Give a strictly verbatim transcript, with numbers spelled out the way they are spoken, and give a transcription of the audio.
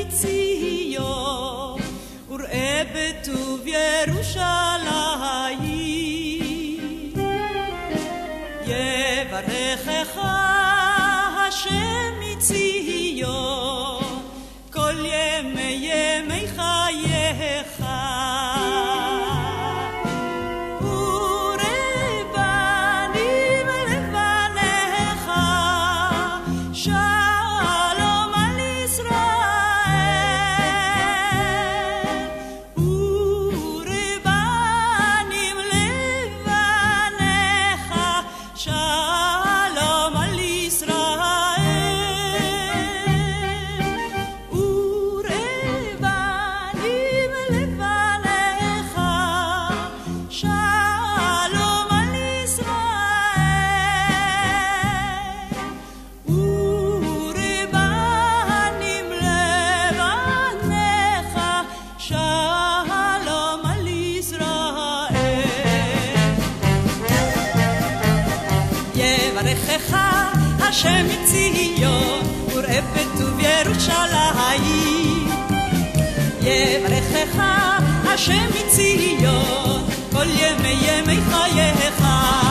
מציון וראה בטוב ירושלים יברכך השם מציון כל ימי ימי חייך ורבנים לבניך שלום על ישראל ורבנים לבניך שלום על ישראל ורבנים לבניך שלום על ישראל ורבנים לבניך שלום על ישראל יברכך השם מציון וראה בטוב ירושלים יברכך השם מציון כל ימי ימי חייך